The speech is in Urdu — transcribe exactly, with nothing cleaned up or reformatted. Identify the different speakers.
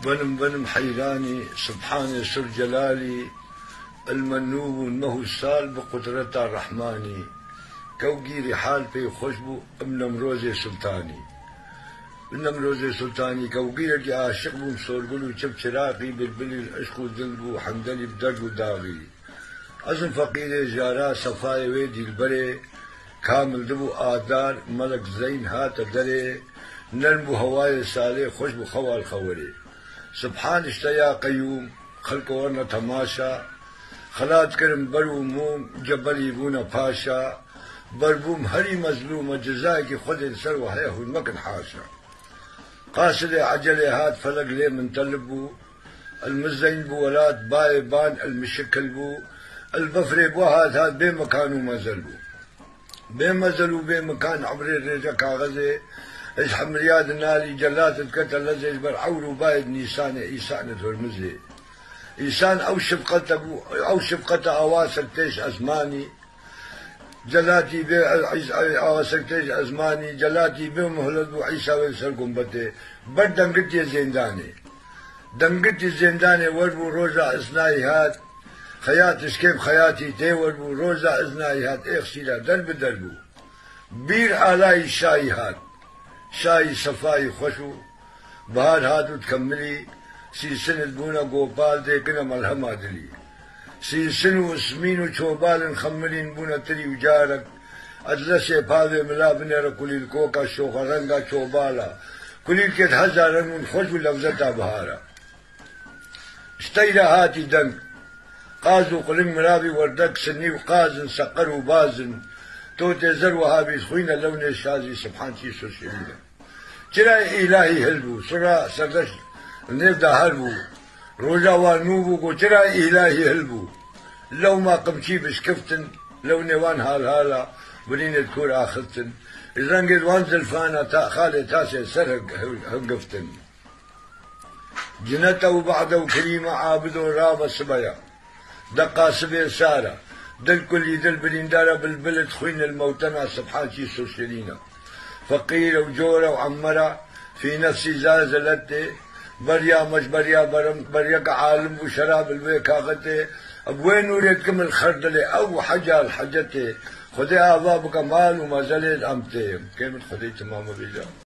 Speaker 1: بنم بنم حيراني سبحان سر جلالي المنوب المهو السال بقدرة الرحماني كوگی رحال پہ خوشبو ام نمروز سلطانی نمروز سلطانی کوگی رکی عاشق بوم سورگلو چپ چراقی بلبلی العشق و دلبو حمدلی بدرد و داغی ازم فقیر زیارا صفای وی دلبرے کامل دبو آدار ملک زین ہاتھ درے نرم و ہوائے سالے خوشبو خوال خورے سبحان اشتیا قیوم خلق ورنہ تماشا خلات کرم برو موم جبلی بونا پاشا بربوم هری مظلوم جزای کی خود سر و حیا مکن حاشا قاصد عجل هات فلق لي من طلبو المزين بو ولاد باي بان المشكل بو البفر بو هات هات بمكانو مزلبو بمزلو بمكان عبر الرجا كاغزه ايش حمرياد النالي جلات الكتل لزج بالعور بايد نيسان ايسان ترمزي ايسان او شفقته او شفقته اواسك تيش ازماني جلاتي بي اواسكتيج ازماني جلاتي بي مهلد وعيسى ويسر قنبته بر دنگتي زنداني دنگتي زنداني وربو روزا اثنائي هات خيات اسكيب خياتي تي وربو روزا اثنائي هات اخسيلا درب دربو بير آلاي شاي هات شاي صفاي خوشو بهار هاتو تكملي سي سند بونا قوبال دي كنا ملهما دلي سي سنو اسمينو چوبال خملين بونا تري وجارك ادلسي پاوه ملابن ركل الكوكا شوخ رنگا چوبالا كل كت هزار من خوش لفظتا بهارا اشتيرا هاتي دنك قازو قلم مرابي وردك سني وقازن سقر وبازن توتي زر وهابي خوين لون الشازي سبحان شي سوشيلنا جرا الهي هلبو سرا سردش نبدا هلبو روجا وانوبو کو جرا الهي هلبو لو ما قمشي بشكفتن لو نيوان هال هالا ولين الكور اخذتن الرنج وانزل فانا تا خالي تاسع سر هقفتن جنته وبعده كريمه عابد راب صبيا دقا سبي ساره دل كل دل بلنداره بالبلد خوين الموتنا سبحان شي سوشيلينا فقير وجوره وعمره في نفسي زازلته بريا مش بريا برم بريا كعالم وشراب البيكاغته وين اريدكم الخردله او حاجه الحاجته خذي ابابك مال وما زالت امتي كلمه خذي تمام بيجا